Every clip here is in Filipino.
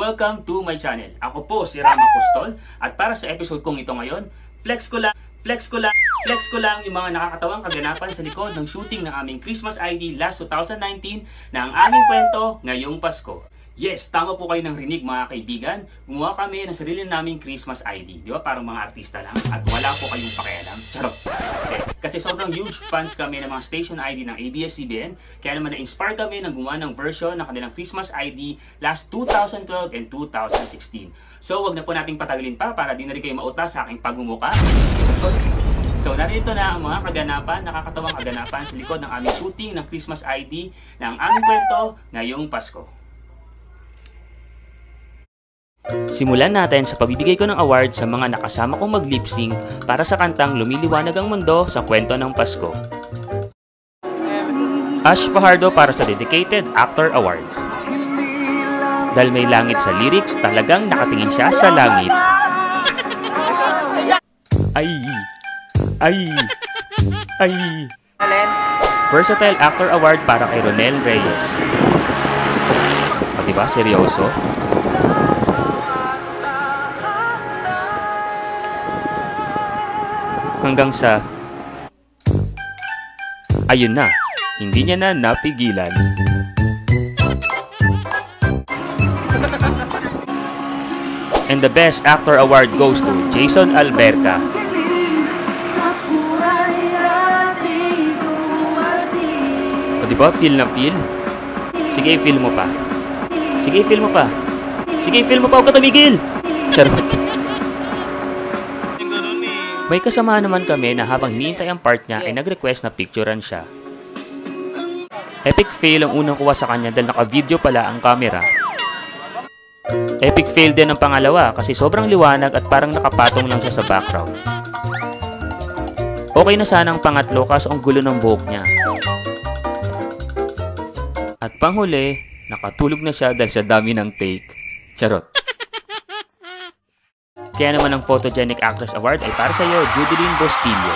welcome to my channel. Ako po si Rama Apostol at para sa episode kong ito ngayon, flex ko lang yung mga nakakatawang kaganapan sa likod ng shooting ng aming Christmas ID last 2019 na ang aming kwento ngayong Pasko. Yes, tama po kayo ng rinig mga kaibigan. Gumawa kami ng sarili naming Christmas ID. Di ba? Parang mga artista lang. At wala po kayong pakialam. Charot. Okay. Kasi sobrang huge fans kami ng mga station ID ng ABS-CBN. Kaya naman na-inspire kami ng gumawa ng version ng kanilang Christmas ID last 2012 and 2016. So, wag na po nating patagalin pa para di na rin kayo mautas sa aking pagmumuka. So, narito na ang mga kaganapan, nakakatawang kaganapan sa likod ng aming shooting ng Christmas ID na ang aming kwento ngayong Pasko. Simulan natin sa pagbibigay ko ng award sa mga nakasama kong mag-lip-sync para sa kantang Lumiliwanag ang Mundo sa Kwento ng Pasko. Ash Fajardo para sa Dedicated Actor Award. Dahil may langit sa lyrics, talagang nakatingin siya sa langit. Ay. Versatile Actor Award para kay Ronel Reyes. O diba, seryoso? Hanggang sa ayun na, hindi niya na napigilan. And the Best Actor Award goes to Jason Alberca. O diba, feel na feel? Sige, feel mo pa. Sige, feel mo pa. Sige, feel mo pa, huwag ka tumigil! Charot. May kasama naman kami na habang hinihintay ang part niya ay nag-request na picturean siya. Epic fail ang unang kuha sa kanya dahil naka-video pala ang camera. Epic fail din ang pangalawa kasi sobrang liwanag at parang nakapatong lang siya sa background. Okay na sana ang pangatlo kaso ang gulo ng buhok niya. At panghuli, nakatulog na siya dahil sa dami ng take. Charot. Kaya naman ang Photogenic Actress Award ay para sa iyo, Judeline Bustillo.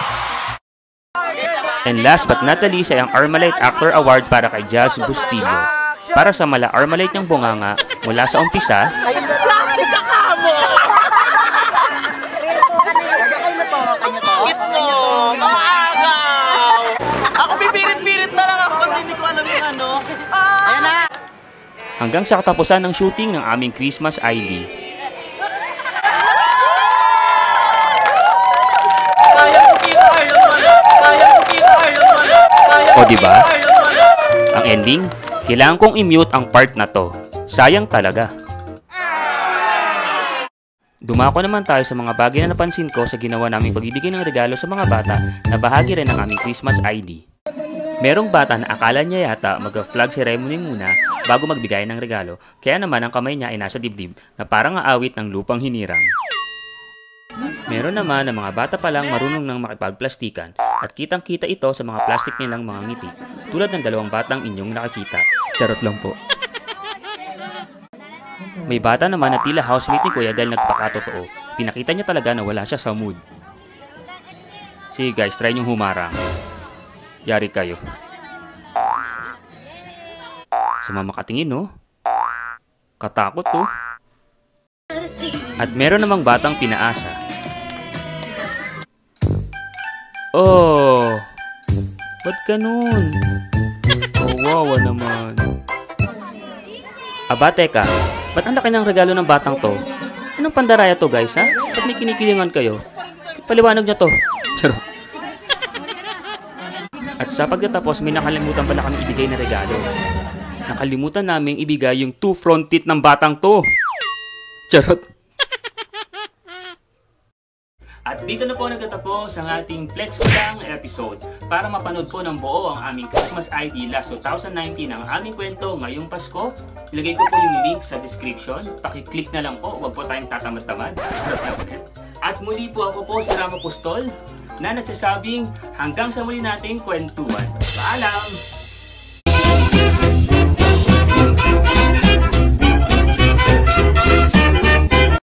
And last but not the least ay ang Armalite Actor Award para kay Jazz Bustillo. Para sa mala Armalite niyang bunganga mula sa umpisa ako pipirit-pirit na lang ako kasi hindi ko alam yung ano. hanggang sa katapusan ng shooting ng aming Christmas ID. O diba? Ang ending, kailangan kong i-mute ang part na to. Sayang talaga. Dumako naman tayo sa mga bagay na napansin ko sa ginawa naming pagbibigay ng regalo sa mga bata na bahagi rin ng aming Christmas ID. Merong bata na akala niya yata mag-flag ceremony muna bago magbigay ng regalo, kaya naman ang kamay niya ay nasa dibdib na parang aawit ng lupang hinirang. Meron naman na mga bata pa lang marunong nang makipagplastikan at kitang-kita ito sa mga plastic nilang mga ngiti tulad ng dalawang batang inyong nakakita. Charot lang po. May bata naman na tila housemate ni Kuya dahil nagpakatotoo. Pinakita niya talaga na wala siya sa mood. Sige guys, try niyong humarang. Yari kayo. Sama makatingin no? Katakot to. At meron namang batang pinaasa. Oh, ba't ganun? Kawawa naman. Aba, teka, ba't ang laki ng regalo ng batang to? Anong pandaraya to guys ha? Ba't may kinikilingan kayo? Paliwanag niyo to. Charot. At sa pagkatapos may nakalimutan pala kami ibigay na regalo. Nakalimutan naming ibigay yung 2 front teeth ng batang to. Charot. At dito na po nagtatapos ang ating Flex Ko Lang episode. Para mapanood po ng buo ang aming Christmas ID last 2019 ang aming kwento ngayong Pasko, ilagay ko po yung link sa description. Pakiclick na lang po, huwag po tayong tatamad-tamad. At muli po ako po si Rama Apostol na nagsasabing hanggang sa muli nating kwentuhan. Paalam!